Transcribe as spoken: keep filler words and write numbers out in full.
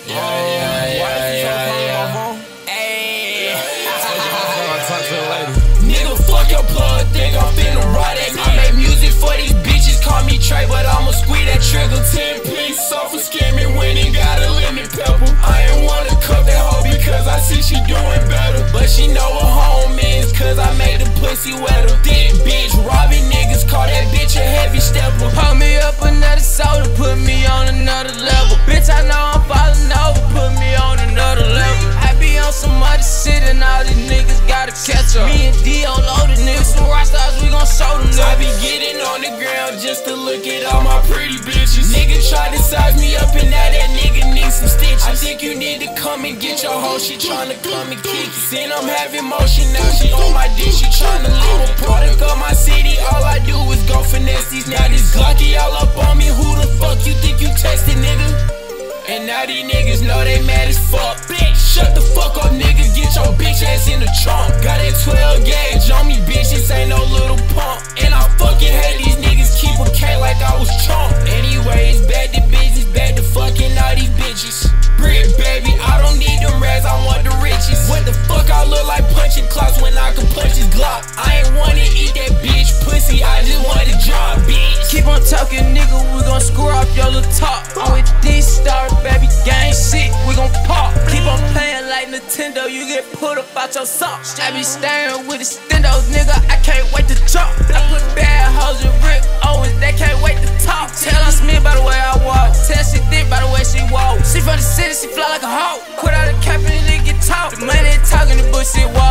Yeah, yeah, yeah, yeah, yeah. Ayy. Talk to the lady. Nigga, fuck your plug, think I'm finna ride it. I make music for these bitches, call me Trey, but I'ma squeeze that trigger. Ten piece off for skimming when he got a lemon pepper. I ain't wanna cut that hoe because I see she doing better, but she know what home is, cause I made the pussy wetter. Thick bitch, robbing niggas, call that bitch a heavy stepper. Pour me up another soda, put me on another level. Bitch, I know I'm falling over, put me on another level. I be on some other shit and all these niggas gotta catch up. Me and D-O loaded niggas, some rock stars, we gon' show them niggas. I be getting on the ground just to look at all my pretty bitches. Nigga try to size me up and now that nigga needs some stitches. I think you need to come and get your hoe, she tryna come and kick it. Then I'm having motion, now she on my dick, she tryna live a product of my city. All I do is go finesse these. Now this Glocky all up on me, who the fuck you think you tested, nigga? And now these niggas know they mad as fuck. Bitch, shut the fuck up, nigga, get your bitch ass in the trunk. Got that twelve gauge on me, bitch, this ain't no little pump. And I fucking hate these niggas, keep a K like I was Trump. Anyways, back to business, back to fucking all these bitches. Brick, baby, I don't need them rags, I want the riches. What the fuck I look like punching clocks when I can punch this Glock? I ain't wanna eat that bitch pussy, I just want to drop, bitch. Keep on talking, nigga, we gon' screw up your little top. I'm with this star, baby, gang shit, we gon' pop. Keep on playing like Nintendo, you get put up out your socks. I be staring with the stendos, nigga, I can't wait to drop. I put bad hoes in Rick Owens, they can't wait to talk. Tell her Smith by the way I walk, tell she thick by the way she walk. She from the city, she fly like a hawk. Put out a cap and the nigga get talk. The money talking, the bullshit walk.